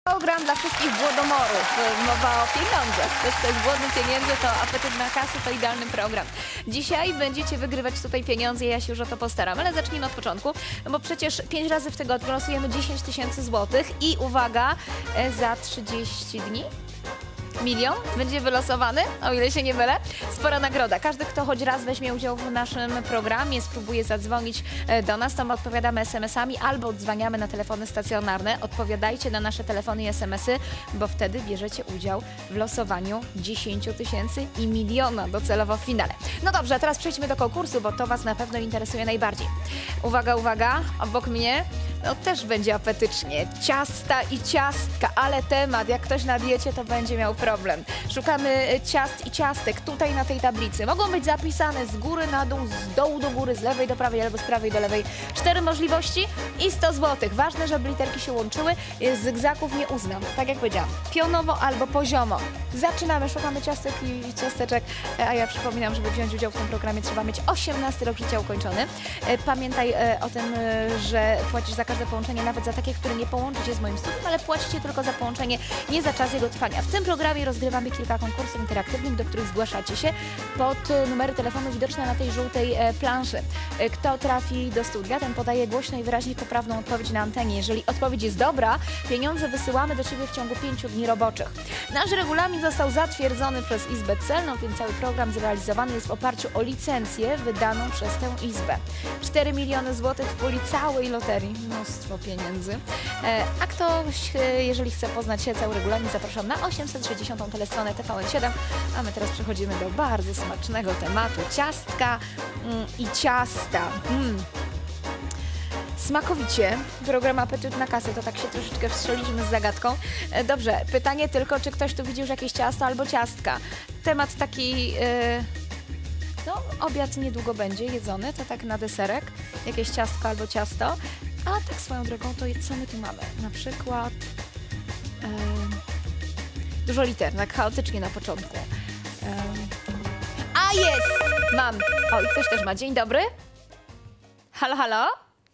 Program dla wszystkich głodomorów. Mowa o pieniądzach. Ktoś, kto jest głodny pieniędzy, to apetyt na kasę to idealny program. Dzisiaj będziecie wygrywać tutaj pieniądze, ja się już o to postaram. Ale zacznijmy od początku, no bo przecież 5 razy w tygodniu losujemy 10 000 złotych i uwaga, za 30 dni milion będzie wylosowany, o ile się nie mylę. Spora nagroda. Każdy, kto choć raz weźmie udział w naszym programie, spróbuje zadzwonić do nas, to my odpowiadamy SMS-ami albo odzwaniamy na telefony stacjonarne. Odpowiadajcie na nasze telefony i SMS-y, bo wtedy bierzecie udział w losowaniu 10 000 i miliona docelowo w finale. No dobrze, a teraz przejdźmy do konkursu, bo to Was na pewno interesuje najbardziej. Uwaga, uwaga, obok mnie no też będzie apetycznie. Ciasta i ciastka, ale temat, jak ktoś na diecie, to będzie miał problem. Szukamy ciast i ciastek tutaj na tej tablicy. Mogą być zapisane z góry na dół, z dołu do góry, z lewej do prawej albo z prawej do lewej. 4 możliwości i 100 zł. Ważne, żeby literki się łączyły. Zygzaków nie uznam. Tak jak powiedziałam, pionowo albo poziomo. Zaczynamy, szukamy ciastek i ciasteczek, a ja przypominam, żeby wziąć udział w tym programie, trzeba mieć 18 rok życia ukończony. Pamiętaj o tym, że płacisz za każde połączenie, nawet za takie, które nie połączy się z moim studiem, ale płacicie tylko za połączenie, nie za czas jego trwania. W tym programie rozgrywamy kilka konkursów interaktywnych, do których zgłaszacie się pod numery telefonu widoczne na tej żółtej planszy. Kto trafi do studia, ten podaje głośno i wyraźnie poprawną odpowiedź na antenie. Jeżeli odpowiedź jest dobra, pieniądze wysyłamy do Ciebie w ciągu 5 dni roboczych. Nasz regulamin został zatwierdzony przez Izbę Celną, więc cały program zrealizowany jest w oparciu o licencję wydaną przez tę Izbę. 4 miliony złotych w puli całej loterii. Mnóstwo pieniędzy. A ktoś, jeżeli chce poznać cały regulamin, zapraszam na 860. telestronę TVN7. A my teraz przechodzimy do bardzo smacznego tematu. Ciastka i ciasta. Smakowicie. Program Apetyt na kasę, to tak się troszeczkę wstrzeliśmy z zagadką. Dobrze, pytanie tylko, czy ktoś tu widzi już jakieś ciasto albo ciastka. Temat taki... No, obiad niedługo będzie jedzony, to tak na deserek. Jakieś ciastko albo ciasto. A tak swoją drogą, to co my tu mamy? Na przykład... dużo liter, tak chaotycznie na początku. A jest! Mam! O, i ktoś też ma. Dzień dobry. Halo, halo?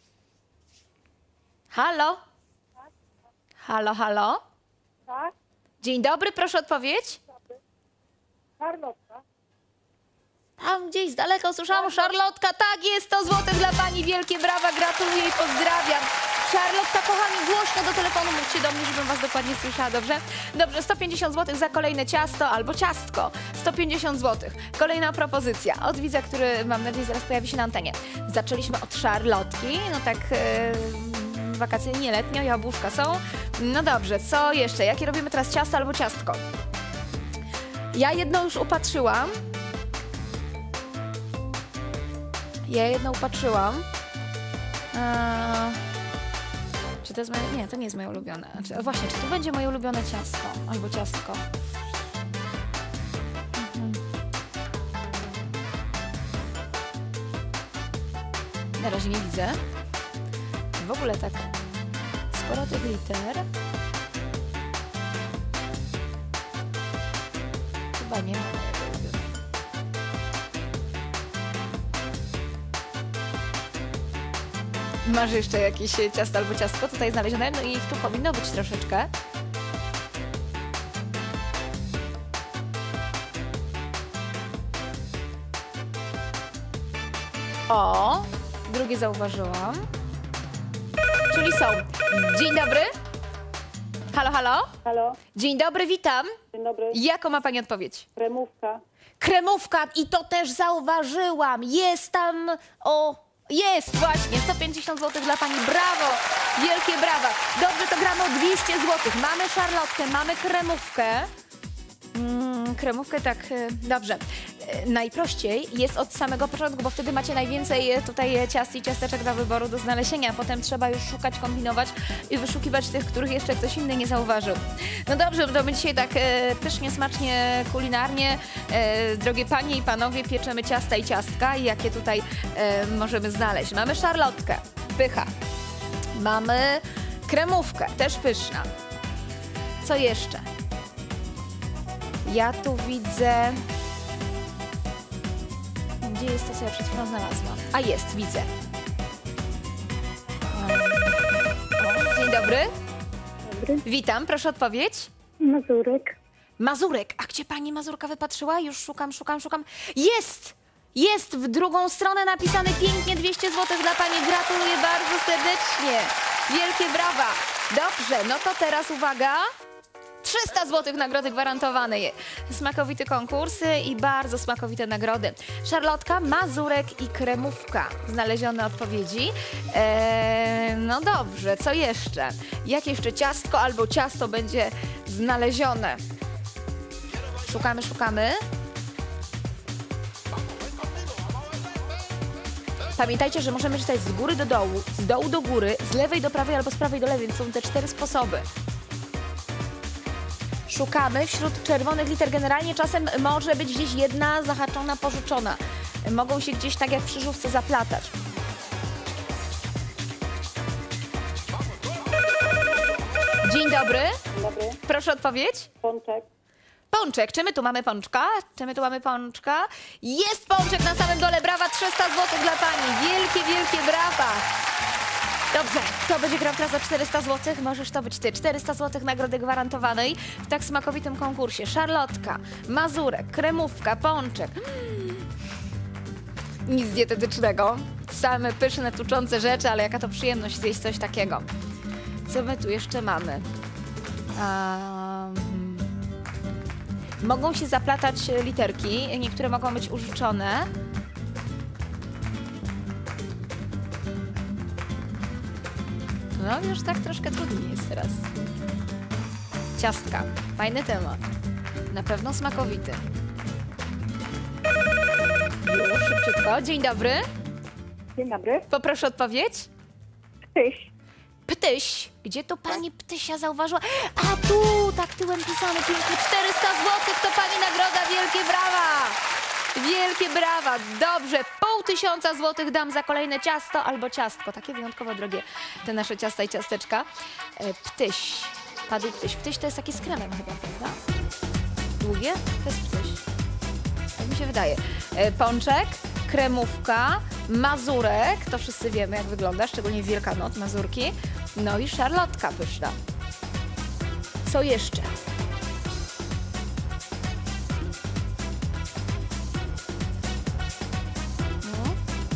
Halo? Halo, halo? Tak? Dzień dobry, proszę odpowiedź. Charlotka. Tam gdzieś z daleka usłyszałam Szarlotka. Tak, jest 100 zł dla Pani. Wielkie brawa, gratuluję i pozdrawiam. Szarlotka, kochani, głośno do telefonu mówcie do mnie, żebym Was dokładnie słyszała, dobrze? Dobrze, 150 zł za kolejne ciasto albo ciastko. 150 zł. Kolejna propozycja od widza, który, mam nadzieję, zaraz pojawi się na antenie. Zaczęliśmy od Szarlotki, no tak... wakacyjnie, letnio, jabłuszka są. No dobrze, co jeszcze? Jakie robimy teraz, ciasto albo ciastko? Ja jedno już upatrzyłam. Czy to jest moje... Nie, to nie jest moje ulubione. Właśnie, czy to będzie moje ulubione ciastko albo ciastko? Na razie nie widzę. W ogóle tak sporo tych liter. Chyba nie ma. Masz jeszcze jakieś ciasto albo ciastko tutaj znalezione? No i ich tu powinno być troszeczkę. O, drugie zauważyłam. Czyli są. Dzień dobry. Halo, halo? Halo, Dzień dobry, witam. dzień dobry. Jaką ma Pani odpowiedź? Kremówka. Kremówka i to też zauważyłam. Jest tam, jest właśnie, 150 zł dla Pani. Brawo, wielkie brawa. Dobrze, to gramy o 200 zł. Mamy szarlotkę, mamy kremówkę. Kremówkę, tak, dobrze. Najprościej jest od samego początku, bo wtedy macie najwięcej tutaj ciast i ciasteczek do wyboru, do znalezienia. Potem trzeba już szukać, kombinować i wyszukiwać tych, których jeszcze ktoś inny nie zauważył. No dobrze, to my dzisiaj tak pysznie, smacznie, kulinarnie, drogie panie i panowie, pieczemy ciasta i ciastka. I jakie tutaj możemy znaleźć? Mamy szarlotkę, pycha. Mamy kremówkę, też pyszna. Co jeszcze? Ja tu widzę... Gdzie jest to, co ja przed chwilą znalazłam? A jest, widzę. Dzień dobry. dobry. Witam, proszę odpowiedź. Mazurek. Mazurek. A gdzie pani Mazurka wypatrzyła? Już szukam. Jest! Jest w drugą stronę napisane pięknie 200 zł dla pani. Gratuluję bardzo serdecznie. Wielkie brawa. Dobrze, no to teraz uwaga. 300 zł nagrody gwarantowanej. Smakowity konkurs i bardzo smakowite nagrody. Szarlotka, mazurek i kremówka. Znalezione odpowiedzi. No dobrze, co jeszcze? Jak jeszcze ciastko albo ciasto będzie znalezione? Szukamy. Pamiętajcie, że możemy czytać z góry do dołu, z dołu do góry, z lewej do prawej albo z prawej do lewej, więc są te 4 sposoby. Szukamy wśród czerwonych liter. Generalnie czasem może być gdzieś jedna zahaczona, porzucona. Mogą się gdzieś tak jak w krzyżówce zaplatać. Dzień dobry. Dzień dobry. Proszę odpowiedź. Pączek. Pączek. Czy my tu mamy pączka? Jest pączek na samym dole. Brawa, 300 zł dla pani. Wielkie brawa. Dobrze, kto będzie grał teraz za 400 zł? Możesz to być ty. 400 zł nagrody gwarantowanej w tak smakowitym konkursie. Szarlotka, mazurek, kremówka, pączek. Nic dietetycznego. Same pyszne, tuczące rzeczy, ale jaka to przyjemność zjeść coś takiego. Co my tu jeszcze mamy? Mogą się zaplatać literki. Niektóre mogą być użyczone. No już tak troszkę trudniej jest teraz. Ciastka. Fajny temat. Na pewno smakowity. Już szybciutko. Dzień dobry. Dzień dobry. Poproszę odpowiedź. Tyś. Ptyś. Gdzie to pani Ptysia zauważyła? A tu, tak tyłem pisane pięknie. 400 zł to pani nagroda. Wielkie brawa. Wielkie brawa. Dobrze. 500 złotych dam za kolejne ciasto albo ciastko. Takie wyjątkowo drogie te nasze ciasta i ciasteczka. Ptyś. Padł ptyś. Ptyś to jest taki z kremem chyba, prawda? Długie? To jest ptyś. Tak mi się wydaje. Pączek, kremówka, mazurek. To wszyscy wiemy, jak wygląda, szczególnie w Wielkanoc, mazurki. No i szarlotka pyszna. Co jeszcze? No.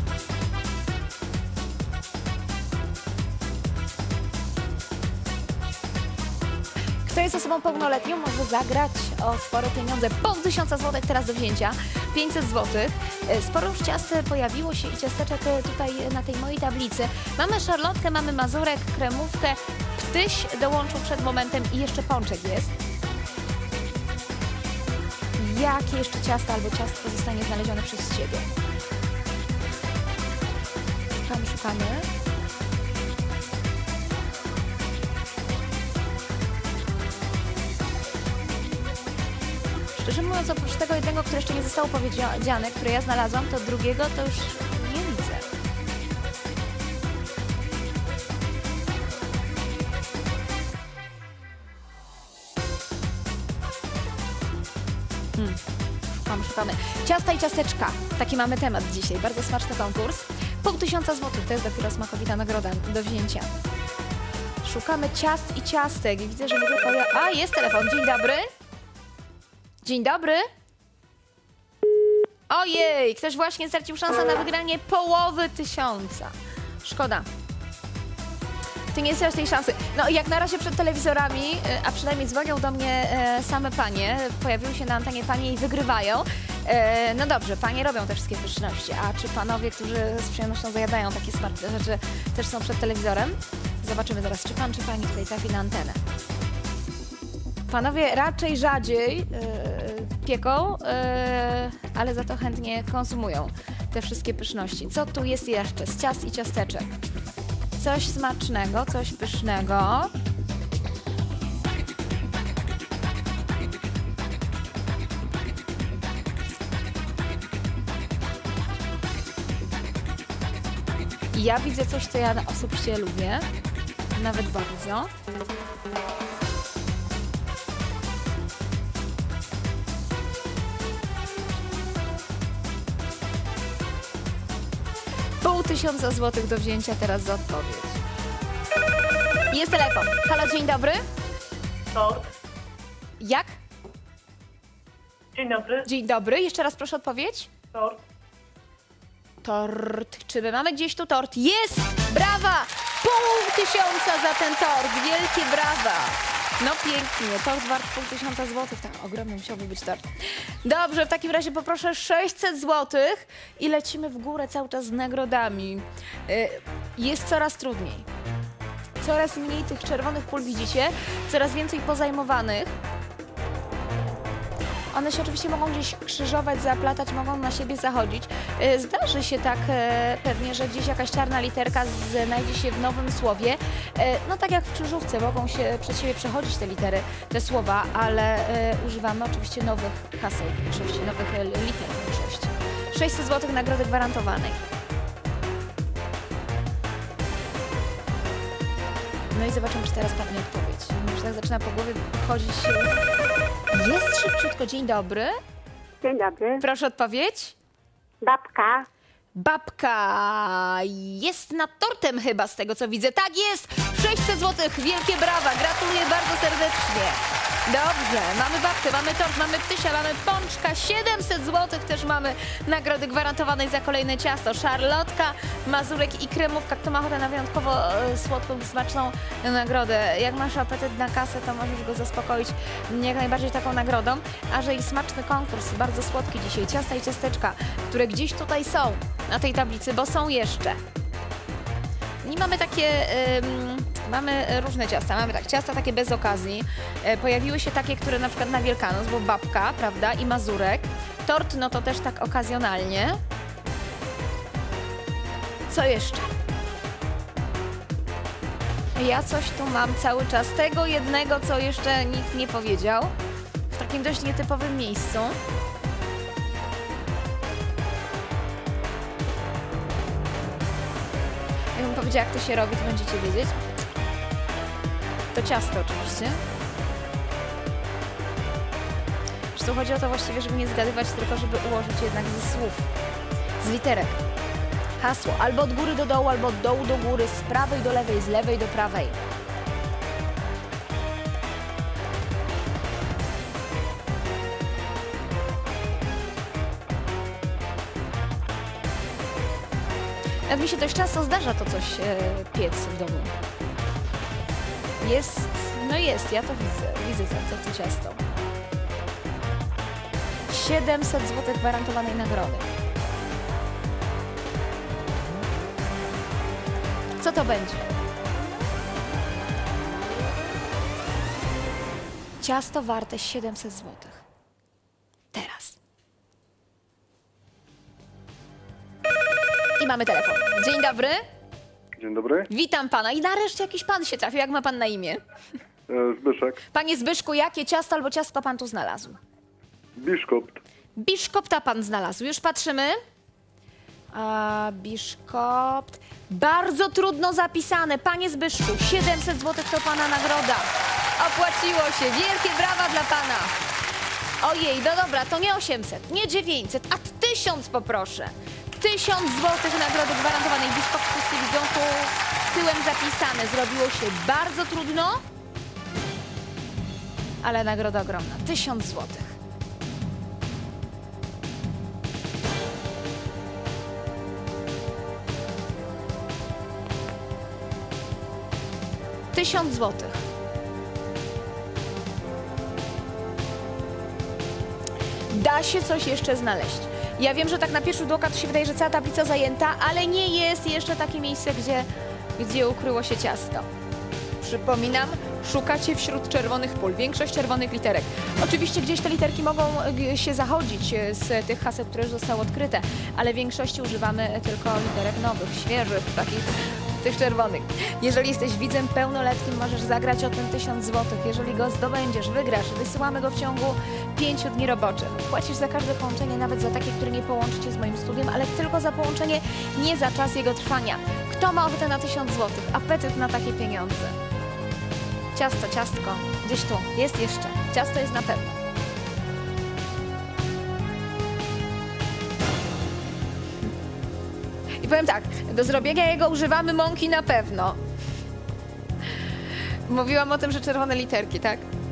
Kto jest osobą pełnoletnią, może zagrać o spore pieniądze. 500 zł teraz do wzięcia. 500 zł. Sporo już ciast pojawiło się i ciasteczek tutaj na tej mojej tablicy. Mamy szarlotkę, mamy mazurek, kremówkę. Ptyś dołączył przed momentem i jeszcze pączek jest. Jakie jeszcze ciasto albo ciastko zostanie znalezione przez Ciebie? Szukamy. Szczerze mówiąc, oprócz tego jednego, które jeszcze nie zostało powiedziane, które ja znalazłam, to drugiego to już nie widzę. Szukamy. Ciasta i ciasteczka. Taki mamy temat dzisiaj. Bardzo smaczny konkurs. 500 zł to jest dopiero smakowita nagroda do wzięcia. Szukamy ciast i ciastek. I widzę, że ludzie powie... A, jest telefon. Dzień dobry. Dzień dobry. Ojej, ktoś właśnie stracił szansę na wygranie połowy 1000. Szkoda. Ty nie stracisz tej szansy. No jak na razie przed telewizorami, a przynajmniej dzwonią do mnie same panie, pojawiły się na antenie panie i wygrywają. No dobrze, panie robią te wszystkie pyszności, a czy panowie, którzy z przyjemnością zajadają takie smaczne rzeczy, też są przed telewizorem? Zobaczymy zaraz, czy pan, czy pani tutaj trafi na antenę. Panowie raczej rzadziej pieką, ale za to chętnie konsumują te wszystkie pyszności. Co tu jest jeszcze z ciast i ciasteczek? Coś smacznego, coś pysznego. I ja widzę coś, co ja osobiście lubię, nawet bardzo. $500 złotych do wzięcia teraz za odpowiedź. Jest telefon. Halo, dzień dobry. Tort. Jak? Dzień dobry. Dzień dobry, jeszcze raz proszę odpowiedź. Tort. Tort. Czy my mamy gdzieś tu tort? Jest! Brawa! 500 za ten tort. Wielkie brawa. No pięknie. Tort wart 500 złotych. Tak, ogromny musiałby być tort. Dobrze, w takim razie poproszę 600 złotych i lecimy w górę cały czas z nagrodami. Jest coraz trudniej. Coraz mniej tych czerwonych pól widzicie. Coraz więcej pozajmowanych. One się oczywiście mogą gdzieś krzyżować, zaplatać, mogą na siebie zachodzić. Zdarzy się tak pewnie, że gdzieś jakaś czarna literka znajdzie się w nowym słowie. No tak jak w krzyżówce, mogą się przed siebie przechodzić te litery, te słowa, ale używamy oczywiście nowych haseł w większości, nowych liter w większości. 600 zł nagrody gwarantowanej. No i zobaczymy, czy teraz padnie odpowiedź. Już tak zaczyna po głowie chodzić. Jest szybciutko. Dzień dobry. Dzień dobry. Proszę odpowiedź. Babka. Babka jest nad tortem chyba, z tego co widzę. Tak jest! 600 zł. Wielkie brawa. Gratuluję bardzo serdecznie. Dobrze. Mamy babkę, mamy tort, mamy ptysia, mamy pączka. 700 zł też mamy nagrody gwarantowanej za kolejne ciasto. Szarlotka, mazurek i kremówka. Kto ma ochotę na wyjątkowo słodką i smaczną nagrodę. Jak masz apetyt na kasę, to możesz go zaspokoić jak najbardziej taką nagrodą. A że i smaczny konkurs, bardzo słodki dzisiaj. Ciasta i ciasteczka, które gdzieś tutaj są na tej tablicy, bo są jeszcze. I mamy takie, mamy różne ciasta. Mamy tak, ciasta takie bez okazji. Pojawiły się takie, które na przykład na Wielkanoc, bo babka, prawda, i mazurek. Tort, no to też tak okazjonalnie. Co jeszcze? Ja coś tu mam cały czas. Tego jednego, co jeszcze nikt nie powiedział. W takim dość nietypowym miejscu. Jakbym powiedziała, jak to się robi, to będziecie wiedzieć. To ciasto oczywiście. Zresztą chodzi o to właściwie, żeby nie zgadywać, tylko żeby ułożyć jednak ze słów, z literek. Hasło albo od góry do dołu, albo od dołu do góry, z prawej do lewej, z lewej do prawej. Mi się dość często zdarza to coś piec w domu. Jest, no jest, ja to widzę to ciasto. 700 zł gwarantowanej nagrody. Co to będzie? Ciasto warte 700 zł. Teraz. I mamy telefon. Dzień dobry. Dzień dobry, Witam pana. I nareszcie jakiś pan się trafił. Jak ma pan na imię? Zbyszek. Panie Zbyszku, jakie ciasto albo ciastko pan tu znalazł? Biszkopt. Biszkopta pan znalazł. Już patrzymy. Biszkopt. Bardzo trudno zapisane. Panie Zbyszku, 700 zł to pana nagroda. Opłaciło się. Wielkie brawa dla pana. Ojej, no dobra, to nie 800, nie 900, a 1000 poproszę. 1000 zł nagrody gwarantowanej. Biszkopt wszyscy widzą tu tyłem zapisane. Zrobiło się bardzo trudno, ale nagroda ogromna. 1000 zł. Tysiąc złotych. Da się coś jeszcze znaleźć. Ja wiem, że tak na pierwszy rzut oka to się wydaje, że cała tablica zajęta, ale nie jest jeszcze takie miejsce, gdzie ukryło się ciasto. Przypominam, szukacie wśród czerwonych pól, większość czerwonych literek. Oczywiście gdzieś te literki mogą się zachodzić z tych haseł, które już zostały odkryte, ale w większości używamy tylko literek nowych, świeżych, takich tych czerwonych. Jeżeli jesteś widzem pełnoletnim, możesz zagrać o ten 1000 zł. Jeżeli go zdobędziesz, wygrasz, wysyłamy go w ciągu 5 dni roboczych. Płacisz za każde połączenie, nawet za takie, które nie połączy cię z moim studiem, ale tylko za połączenie, nie za czas jego trwania. Kto ma ochotę na 1000 zł? Apetyt na takie pieniądze. Ciasto, ciastko. Gdzieś tu. Jest jeszcze. Ciasto jest na pewno. I powiem tak, do zrobienia jego używamy mąki na pewno. Mówiłam o tym, że czerwone literki, tak?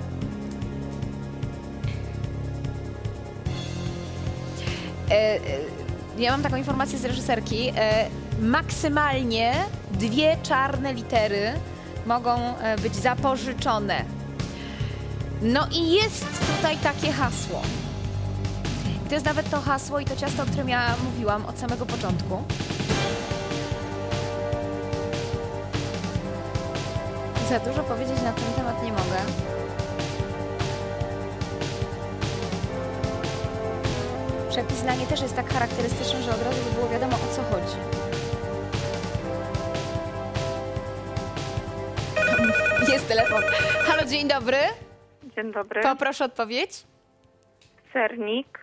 Ja mam taką informację z reżyserki. Maksymalnie 2 czarne litery mogą być zapożyczone. No i jest tutaj takie hasło. To jest nawet to hasło i to ciasto, o którym ja mówiłam od samego początku. Za dużo powiedzieć na ten temat nie mogę. Przepis zdanie też jest tak charakterystyczny, że od razu by było wiadomo, o co chodzi. Jest telefon. Halo, dzień dobry. Dzień dobry. Poproszę odpowiedź. Sernik.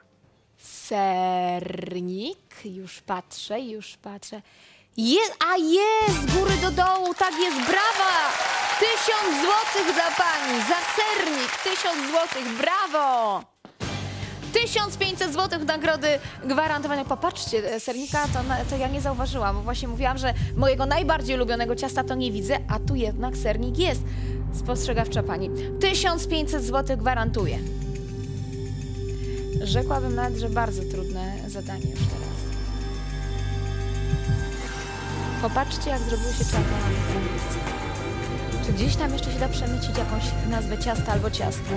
Sernik. Już patrzę, już patrzę. Jest, z góry do dołu, tak jest, brawa! 1000 złotych dla pani za sernik, 1000 złotych, brawo! 1500 zł nagrody gwarantowane. Popatrzcie, sernika to ja nie zauważyłam, bo właśnie mówiłam, że mojego najbardziej ulubionego ciasta to nie widzę, a tu jednak sernik jest. Spostrzegawcza pani. 1500 zł gwarantuję. Rzekłabym nawet, że bardzo trudne zadanie już teraz. Popatrzcie, jak zrobiło się czarno na miejscu. Czy gdzieś tam jeszcze się da przemycić jakąś nazwę ciasta albo ciastka?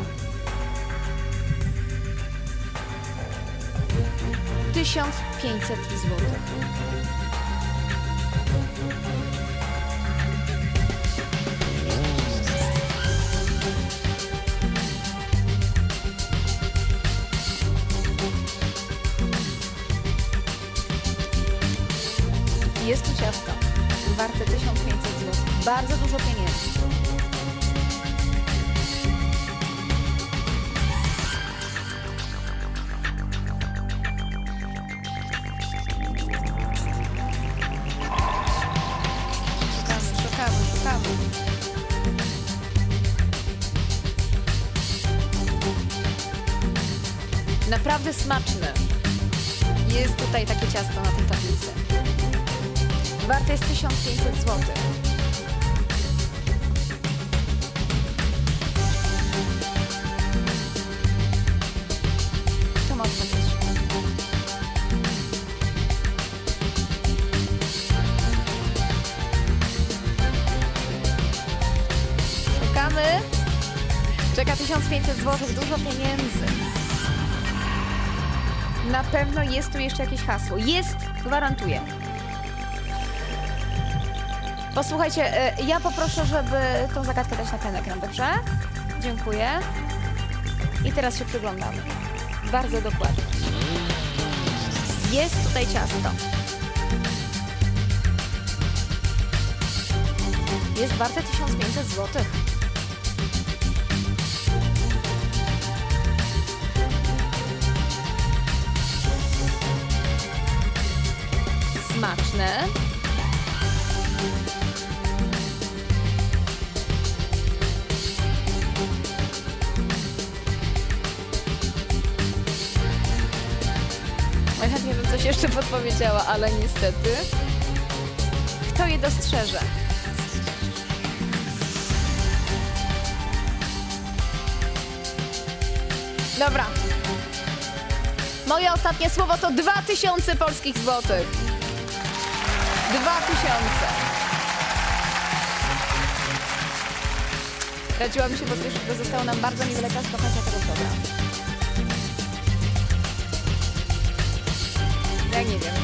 1500 zł. Jest tu ciasto warte 1500 zł. Bardzo dużo pieniędzy. Szukamy. Naprawdę smaczne. Jest tutaj takie ciasto na tej tablicy. Warte jest 1500 zł. To ma odpowiedź. Szukamy. Czeka 1500 zł, dużo pieniędzy. Na pewno jest tu jeszcze jakieś hasło. Jest, gwarantuję. Posłuchajcie, ja poproszę, żeby tą zagadkę dać na ten ekran, dobrze? Dziękuję. I teraz się przyglądamy. Bardzo dokładnie. Jest tutaj ciasto. Jest warte 1500 zł. Smaczne. Chętnie bym coś jeszcze podpowiedziała, ale niestety. Kto je dostrzeże? Dobra. Moje ostatnie słowo to 2000 polskich złotych. 2000. Radziłam się podwyższyć, bo zostało nam bardzo niewiele czasu do końca tego programu. Ja nie wiem.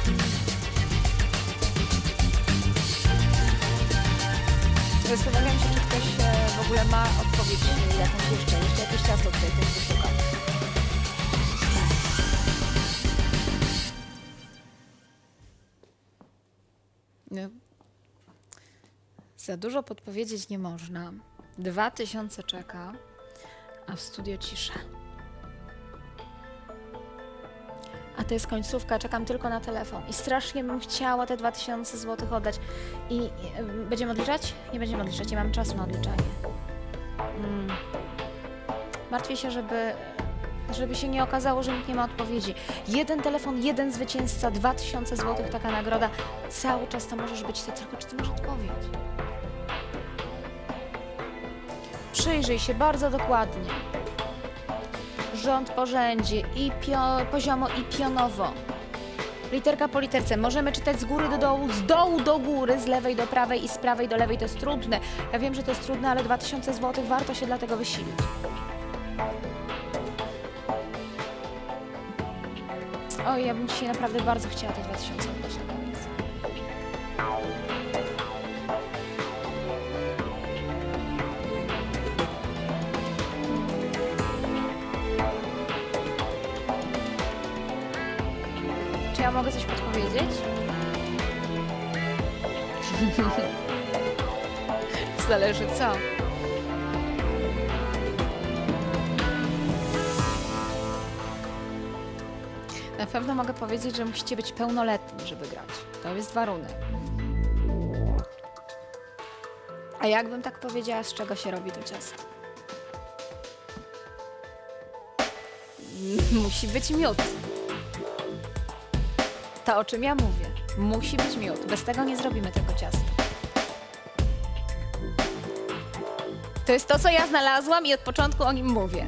Zastanawiam się, czy ktoś w ogóle ma odpowiedź jakąś jeszcze jakieś ciasto tutaj ktoś wyszuka. No. Za dużo podpowiedzieć nie można. 2000 czeka, a w studio cisza. A to jest końcówka, czekam tylko na telefon. I strasznie bym chciała te 2000 zł oddać. I będziemy odliczać? Nie będziemy odliczać, nie mam czasu na odliczanie. Martwię się, żeby się nie okazało, że nikt nie ma odpowiedzi. Jeden telefon, jeden zwycięzca, 2000 zł, taka nagroda. Cały czas to możesz być ty, tylko czy ty masz odpowiedź? Przyjrzyj się bardzo dokładnie. rząd po rzędzie, i poziomo, i pionowo. Literka po literce. Możemy czytać z góry do dołu, z dołu do góry, z lewej do prawej i z prawej do lewej. To jest trudne. Ja wiem, że to jest trudne, ale 2000 zł warto się dlatego wysilić. Oj, ja bym dzisiaj naprawdę bardzo chciała te 2000 oddać na koniec. Czy ja mogę coś podpowiedzieć? Zależy co. Na pewno mogę powiedzieć, że musicie być pełnoletni, żeby grać. To jest warunek. A jakbym tak powiedziała, z czego się robi to ciasto? Musi być miód. To, o czym ja mówię. Musi być miód. Bez tego nie zrobimy tego ciasta. To jest to, co ja znalazłam i od początku o nim mówię.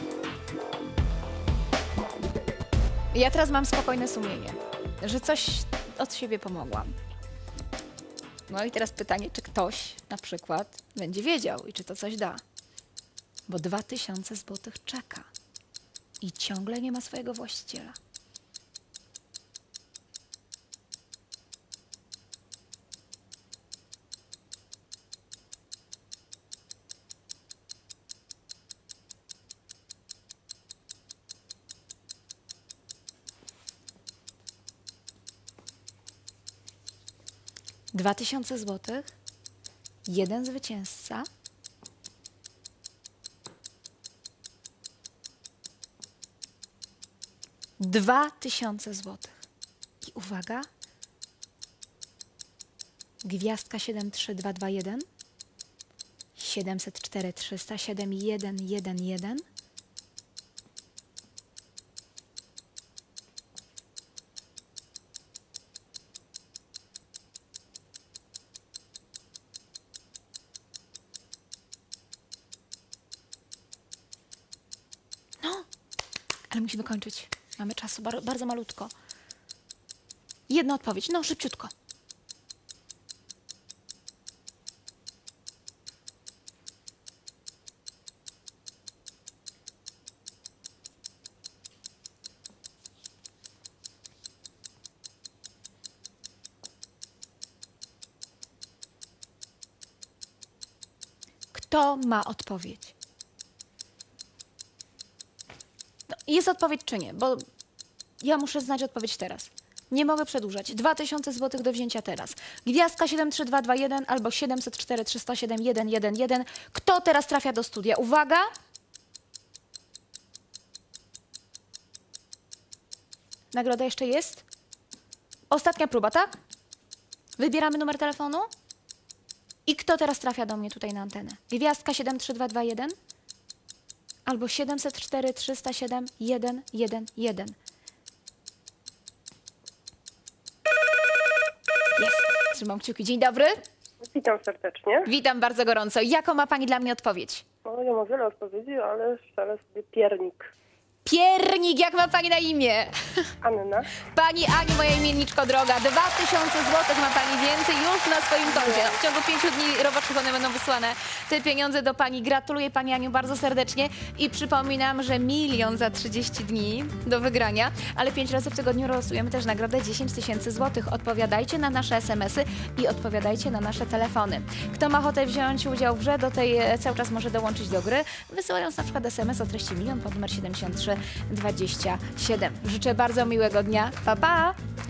Ja teraz mam spokojne sumienie, że coś od siebie pomogłam. No i teraz pytanie, czy ktoś na przykład będzie wiedział i czy to coś da. Bo 2000 zł czeka i ciągle nie ma swojego właściciela. Dwa 2000 zł, jeden zwycięzca, Dwa 2000 zł. I uwaga, gwiazdka 73221, 704 300 7111. Ale musimy kończyć. Mamy czasu bardzo malutko. Jedna odpowiedź. No, szybciutko. Kto ma odpowiedź? Jest odpowiedź czy nie? Bo ja muszę znać odpowiedź teraz. Nie mogę przedłużać. 2000 zł do wzięcia teraz. Gwiazdka 73221 albo 704 307 111. Kto teraz trafia do studia? Uwaga! Nagroda jeszcze jest? Ostatnia próba, tak? Wybieramy numer telefonu? I kto teraz trafia do mnie tutaj na antenę? Gwiazdka 73221 albo 704 307 111. Jest. Trzymam kciuki. Dzień dobry. Witam serdecznie. Witam bardzo gorąco. Jaką ma Pani dla mnie odpowiedź? No, ja mam wiele odpowiedzi, ale strzelę sobie piernik. Piernik, jak ma Pani na imię? Anna. Pani Aniu, moja imienniczko droga, 2000 zł ma Pani więcej już na swoim koncie. W ciągu 5 dni roboczych one będą wysłane te pieniądze do Pani. Gratuluję Pani Aniu bardzo serdecznie i przypominam, że 1 000 000 za 30 dni do wygrania, ale 5 razy w tygodniu losujemy też nagrodę 10 000 złotych. Odpowiadajcie na nasze SMS-y i odpowiadajcie na nasze telefony. Kto ma ochotę wziąć udział w grze, do tej cały czas może dołączyć do gry, wysyłając na przykład SMS o treści 1 000 000 pod numer 7327. Życzę bardzo miłego dnia. Pa, pa!